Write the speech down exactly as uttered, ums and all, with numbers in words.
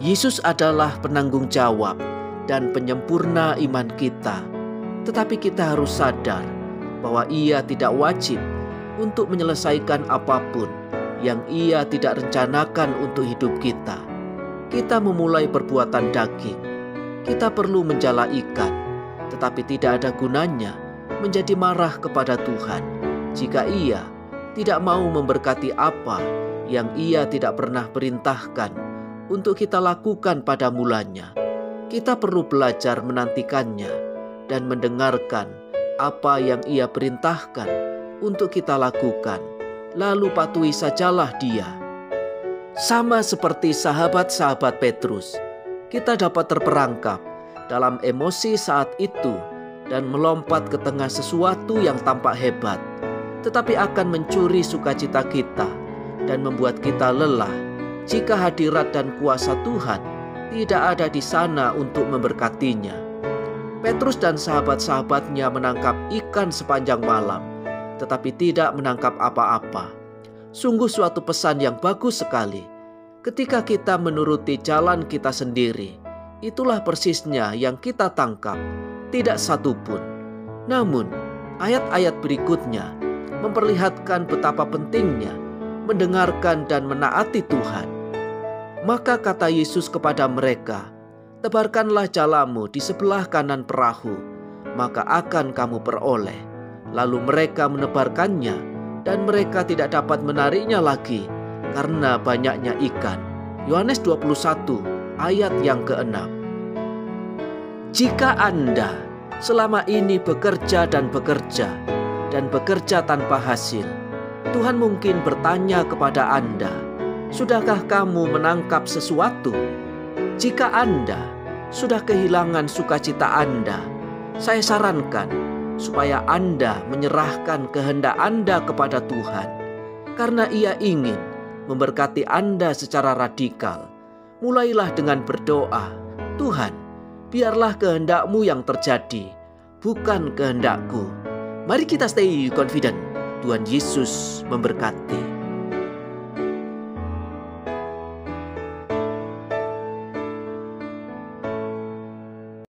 Yesus adalah penanggung jawab dan penyempurna iman kita. Tetapi kita harus sadar bahwa Ia tidak wajib untuk menyelesaikan apapun yang Ia tidak rencanakan untuk hidup kita. Kita memulai perbuatan daging. Kita perlu menjala ikan, tetapi tidak ada gunanya menjadi marah kepada Tuhan jika Ia tidak mau memberkati apa yang Ia tidak pernah perintahkan untuk kita lakukan pada mulanya. Kita perlu belajar menantikannya dan mendengarkan apa yang Ia perintahkan untuk kita lakukan, lalu patuhi sajalah Dia. Sama seperti sahabat-sahabat Petrus, kita dapat terperangkap dalam emosi saat itu dan melompat ke tengah sesuatu yang tampak hebat, tetapi akan mencuri sukacita kita dan membuat kita lelah jika hadirat dan kuasa Tuhan tidak ada di sana untuk memberkatinya. Petrus dan sahabat-sahabatnya menangkap ikan sepanjang malam, tetapi tidak menangkap apa-apa. Sungguh suatu pesan yang bagus sekali. Ketika kita menuruti jalan kita sendiri, itulah persisnya yang kita tangkap, tidak satu pun. Namun, ayat-ayat berikutnya memperlihatkan betapa pentingnya mendengarkan dan menaati Tuhan. Maka kata Yesus kepada mereka, "Tebarkanlah jalamu di sebelah kanan perahu, maka akan kamu peroleh." Lalu mereka menebarkannya, dan mereka tidak dapat menariknya lagi karena banyaknya ikan. Yohanes dua puluh satu ayat yang keenam. Jika Anda selama ini bekerja dan bekerja dan bekerja tanpa hasil, Tuhan mungkin bertanya kepada Anda, sudahkah kamu menangkap sesuatu? Jika Anda sudah kehilangan sukacita Anda, saya sarankan supaya Anda menyerahkan kehendak Anda kepada Tuhan, karena Ia ingin memberkati Anda secara radikal. Mulailah dengan berdoa, "Tuhan, biarlah kehendak-Mu yang terjadi, bukan kehendak-Ku." Mari kita stay confident. Tuhan Yesus memberkati.